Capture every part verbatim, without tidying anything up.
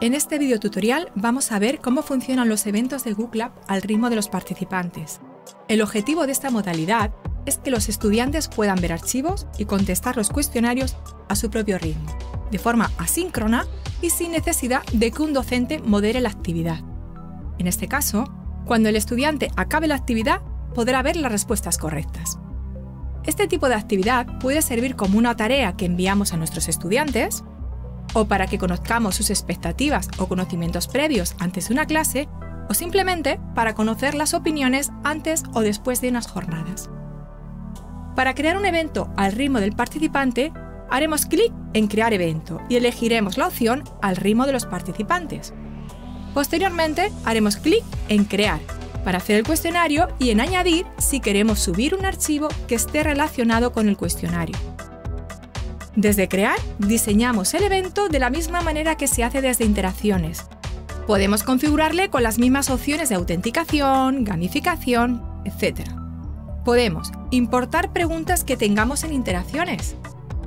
En este video tutorial vamos a ver cómo funcionan los eventos de Google App al ritmo de los participantes. El objetivo de esta modalidad es que los estudiantes puedan ver archivos y contestar los cuestionarios a su propio ritmo, de forma asíncrona y sin necesidad de que un docente modere la actividad. En este caso, cuando el estudiante acabe la actividad, podrá ver las respuestas correctas. Este tipo de actividad puede servir como una tarea que enviamos a nuestros estudiantes, o para que conozcamos sus expectativas o conocimientos previos antes de una clase, o simplemente para conocer las opiniones antes o después de unas jornadas. Para crear un evento al ritmo del participante, haremos clic en Crear evento y elegiremos la opción Al ritmo de los participantes. Posteriormente, haremos clic en Crear para hacer el cuestionario y en Añadir si queremos subir un archivo que esté relacionado con el cuestionario. Desde Crear, diseñamos el evento de la misma manera que se hace desde Interacciones. Podemos configurarle con las mismas opciones de autenticación, gamificación, etcétera. Podemos importar preguntas que tengamos en Interacciones.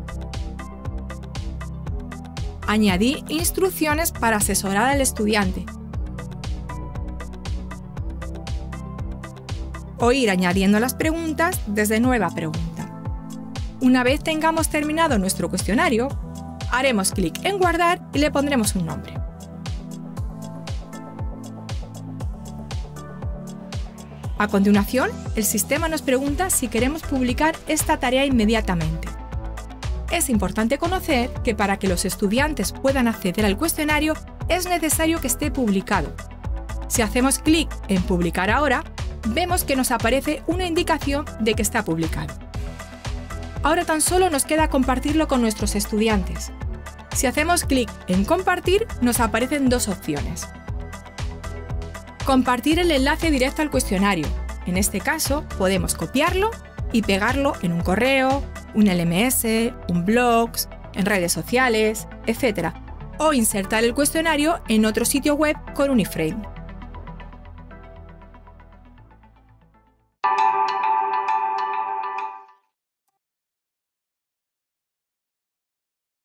Añadir instrucciones para asesorar al estudiante. O ir añadiendo las preguntas desde Nueva pregunta. Una vez tengamos terminado nuestro cuestionario, haremos clic en Guardar y le pondremos un nombre. A continuación, el sistema nos pregunta si queremos publicar esta tarea inmediatamente. Es importante conocer que para que los estudiantes puedan acceder al cuestionario es necesario que esté publicado. Si hacemos clic en Publicar ahora, vemos que nos aparece una indicación de que está publicado. Ahora tan solo nos queda compartirlo con nuestros estudiantes. Si hacemos clic en Compartir, nos aparecen dos opciones. Compartir el enlace directo al cuestionario. En este caso, podemos copiarlo y pegarlo en un correo, un L M S, un blog, en redes sociales, etcétera. O insertar el cuestionario en otro sitio web con un iframe.